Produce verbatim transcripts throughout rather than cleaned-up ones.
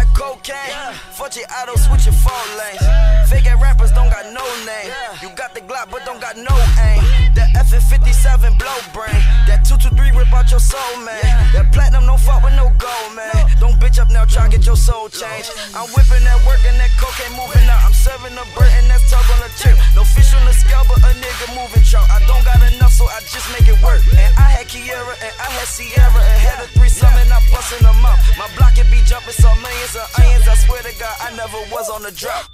got cocaine. Fuck your auto, switch your four lanes. Fake ass rappers don't got no name. You got the Glock but don't got no aim. That F fifty-seven blow brain. That two two three rip out your soul, man. That platinum don't fuck with no gold, man. Don't bitch up now, try get your soul changed. I'm whipping that work and that cocaine moving out. I'm serving a bird and that's tug on the chip. No fish on the scale, but a nigga moving chalk. I don't got enough, so I just make it work. And I had Kiera and I had Sierra and had a threesome and I bustin' them up. My block it be jumping so millions of onions. I swear to God, I never was on the drop.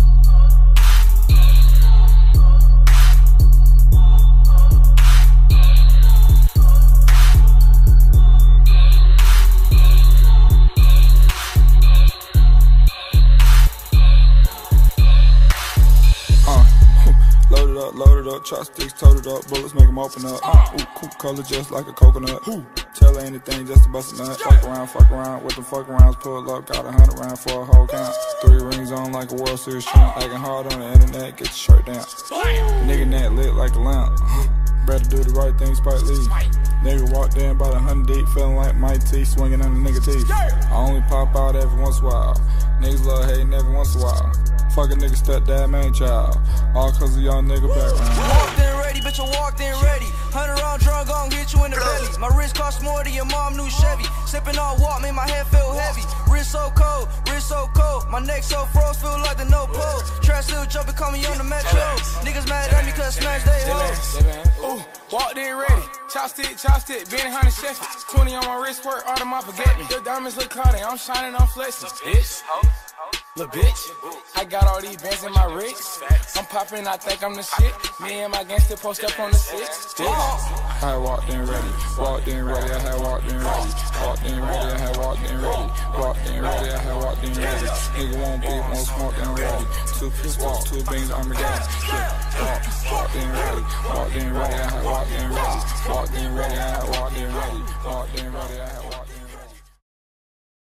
Loaded up, loaded up, chopsticks, toted up, bullets make them open up. Ooh, cool color just like a coconut. Tell her anything just to bust a nut. Fuck around, fuck around, with the fuck rounds, pull up, got a hundred round for a whole count. Three rings on like a World Series champ, acting hard on the internet, get your shirt down. Nigga net lit like a lamp. Better do the right thing, Spike Lee. Nigga walked in about a hundred deep, feeling like Mike T, swinging on the nigga teeth. I only pop out every once in a while. Niggas love hating every once in a while. Fuck a nigga stepdad, man child. All cause of y'all nigga background. Walked in ready, bitch, I walked in ready. Hundred round drunk, gon' hit you in the belly. My wrist cost more than your mom new Chevy. Sipping on walk, made my head feel heavy. Wrist so cold, wrist so cold. My neck so froze, feel like the no pole. Trash still jumping, call me on the metro. Niggas mad at me cause smash they hoes. Ooh, walked in ready. Chopstick, chopstick, Benny Hunter Chef. twenty on my wrist work, all of my forget me. Your diamonds look cloudy, I'm shining, I'm flexing. Bitch. Lil' bitch, I got all these bands in my wrist. I'm popping, I think I'm the shit. Me and my gang still post up on the six. Bitch. I had walked in ready, walked in ready, I had walked in ready, walked in ready, I had walked in ready, walked in ready, I had walked in ready. Nigga won't beat, won't smoke, and ready. Two pistols, two beans, I'm ready. Yeah, walked in ready, walked in ready, I had walked in ready, walked in ready, I had walked in ready, walked in ready, I had walked in ready.